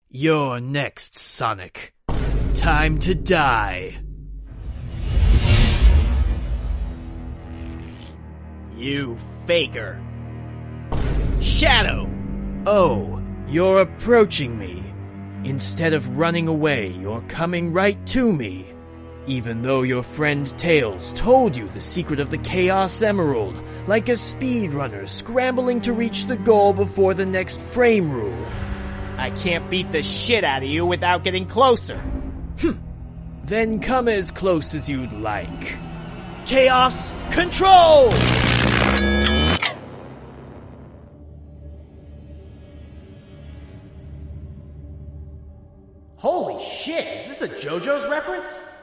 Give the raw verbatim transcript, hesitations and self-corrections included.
You're next, Sonic. Time to die. You faker. Shadow! Oh, you're approaching me. Instead of running away, you're coming right to me. Even though your friend Tails told you the secret of the Chaos Emerald, like a speedrunner scrambling to reach the goal before the next frame rule. I can't beat the shit out of you without getting closer. Hm. Then come as close as you'd like. Chaos Control! Holy shit, is this a JoJo's reference?